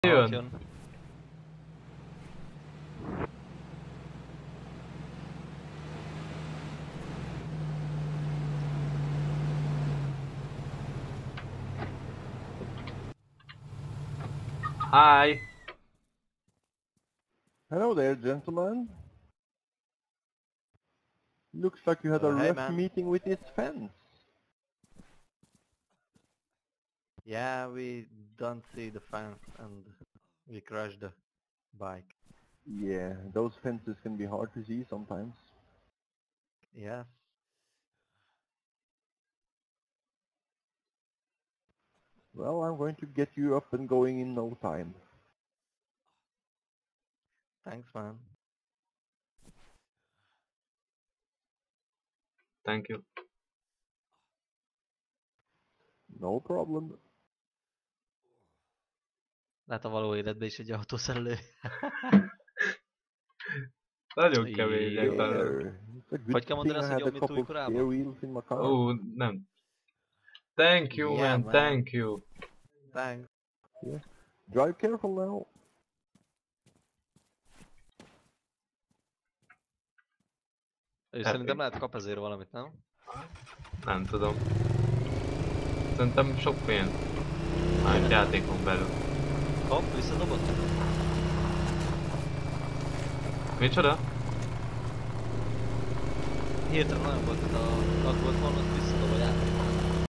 Jön. Hi. Hello there, gentlemen. Looks like you had a Hey, rough man. meeting with this fence. Yeah, we don't see the fence and we crashed the bike. Yeah, those fences can be hard to see sometimes. Yes. Well, I'm going to get you up and going in no time. Thanks, man. Thank you. No problem. Lehet a való életben is egy autószerelő. Nagyon kevés Jó. belőle. It's a good Hogy kell mondani thing I azt, hogy had a jobb, mint couple új of korában? spare wheels in my car. Ó, nem. Thank you, Yeah, man, man. thank you. Thanks. Yeah. Drive careful now. Ő szerintem lehet kap ezért valamit, nem? Nem tudom. Szerintem sok pénz. Már játékon belül. Kap, visszadobott? Micsoda? Hirtelen olyan volt, hogy a lakott volna, azt visszadob a játék.